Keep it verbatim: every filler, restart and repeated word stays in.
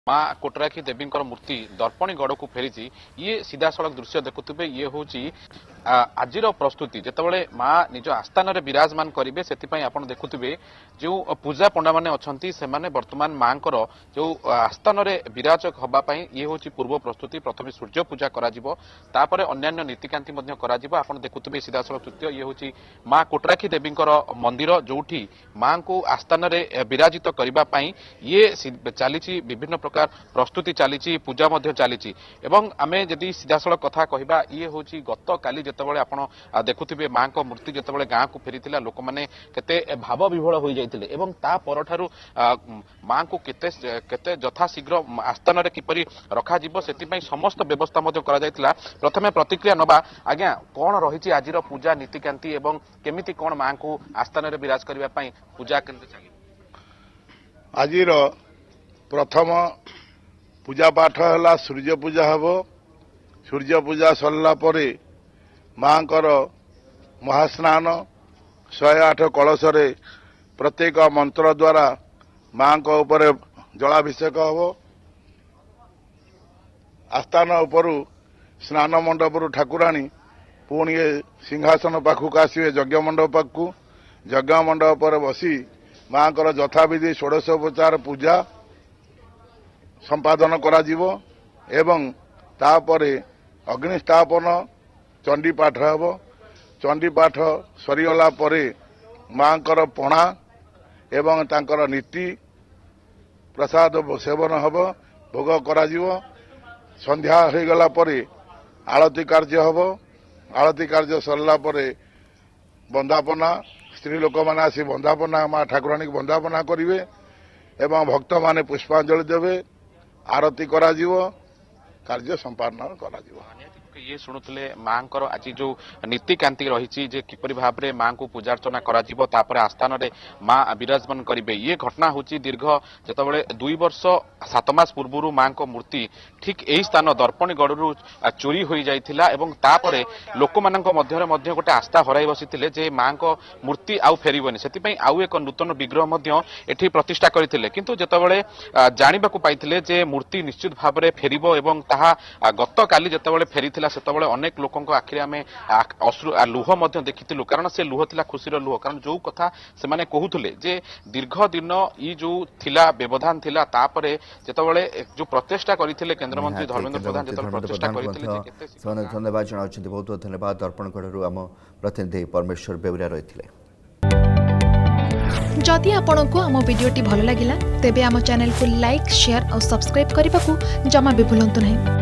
माँ कोटराखी देवी मूर्ति दर्पणी गढ़ को फेरी ये सीधा सड़क दृश्य देखुवे ये हूँ आज प्रस्तुति जितेबाला माँ निज आस्थान विराजमान करेंगे से आप देखुवे जो पूजा पंडा मैंने अच्छा से बर्तमान माँ जो आस्थान विराज हाँपाई ये हूँ पूर्व प्रस्तुति प्रथम सूर्य पूजा कर अन्य नीतिकांति आप देखुवे सीधा सड़क दृश्य ये हूँ माँ कोटराखी देवी मंदिर जो माँ को आस्थान विराजित करने ये चली विभिन्न प्रकार प्रस्तुति चली पूजा चली आमे जदि सीधा सड़क कथा कहवा ये हूँ गत काली जितेबाला आप देखुवे माँ को मूर्ति जितेबाला गाँव को फेरी लोक मैंने केते भाव विभोल हो जाते तापर माँ को केते केते यथाशीघ्र आस्थान किपरि रखा से समस्त व्यवस्था प्रथमे प्रतिक्रिया नवा आज्ञा कौन रही आज पूजा नीतिकांति एवं केमिति कौन माँ को आस्थान विराज करने पूजा केन्द्र चली आज प्रथम पूजा पाठ है सूर्य पूजा हम सूर्य पूजा सरला परे माँ महास्नान शहे आठ कलश प्रत्येक मंत्र द्वारा माँ को ऊपर जलाभिषेक हम आस्थान उपरु स्नान मंडप ठाकुराणी पुणी सिंहासन पाखक आसवे यज्ञ मंडप पाखु यज्ञ मंडप पर बसी माँ को यथाविधि षोडशोपचार पूजा संपादन करा जीवो एवं तापरे अग्निस्थापन चंडी पाठ हम चंडी पाठ सरीगला परे माँ कर पणा एवं तांकर नीति प्रसाद सेवन हम भोग करा जीवो संध्या हो गला परे आरती कार्य हम आरती कार्य सरला परे वंदापना स्त्री लोक मैंने आसी वंदापना माँ ठाकुराणी की वंदापना करेंगे एवं भक्त माने पुष्पांजलि देवे आरती करा जीवो कार्य संपादन करा जीवो ये शुणुले माँ को आज जो नीतिकांति रही किपरि भाव में माँ को पूजा अर्चना कर आस्थान माँ विराजमान करेंगे ये घटना हूँ दीर्घ जितेबाला दुई वर्ष सात मास पूर्व माँ को मूर्ति ठीक यही स्थान दर्पणी गढ़ चोरी हो जाता लोक मान गोटे आस्था हर बसी जे माँ को मूर्ति आउ फेरबनी से आउ एक नूतन विग्रह एठी प्रतिष्ठा करते किंतु जितेबाला जानवा पाई जे मूर्ति निश्चित भाव में फेर गत काली जितेबाला फेरी सेतबले अनेक लोकों आखिरे आमे अश्रु लुह देखिलु कारण से लुह थिला खुशीर लुह कारण जो कथा से माने कहूथले जे दीर्घ दिन ई जो थिला व्यवधान थिला तापरे जेतबले जो प्रचेष्टा करिथिले केंद्र मंत्री धर्मेंद्र प्रधान जेतबले प्रचेष्टा करिथिले जे केते सोने धन्यवाद जणाउछथि बहुत बहुत धन्यवाद दर्पण गढरु आम प्रतिनिधि परमेश्वर बेवरा रहिथिले जदि आपंक आम भिडी भल लगा तेब आम चैनल को लाइक शेयर और सब्सक्राइब करने को जमा भी भूलु नहीं।